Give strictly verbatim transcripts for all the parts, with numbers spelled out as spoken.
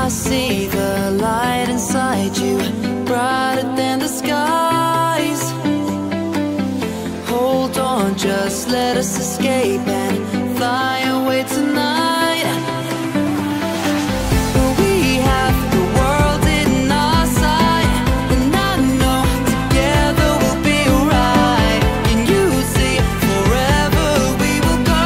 I see the light inside you, brighter than the skies. Hold on, just let us escape and fly away tonight. We have the world in our sight, and I know together we'll be right. Can you see forever we will go?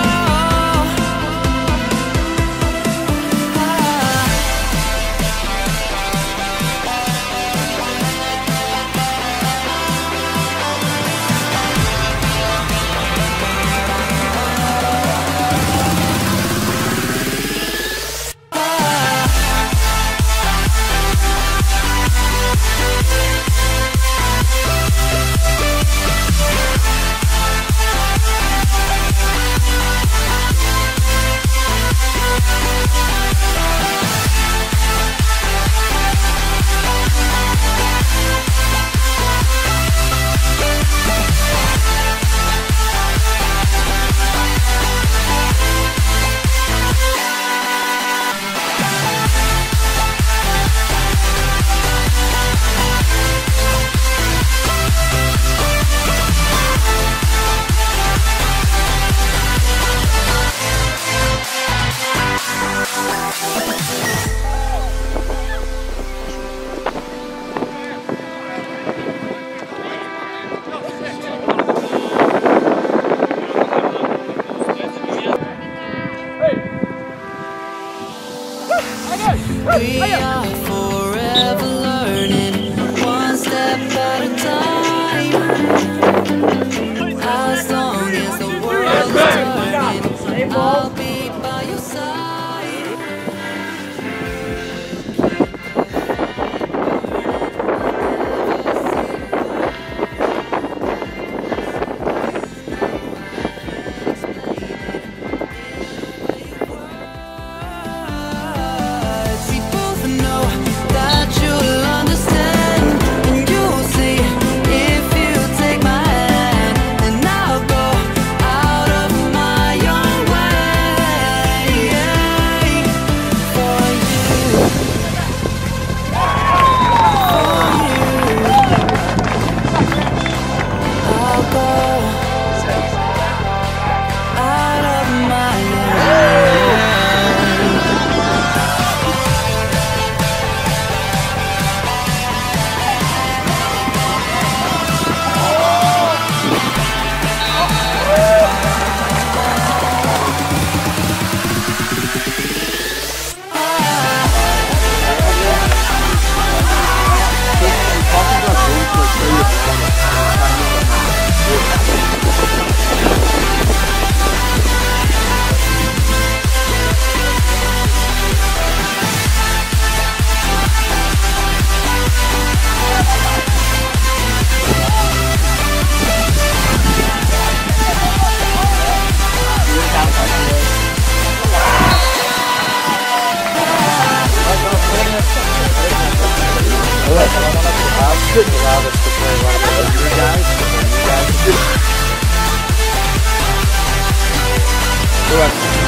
We are forever learning, one step at a time. As long as the world is turning, I'll be by your side. Couldn't allow us to play like that. You guys, you guys.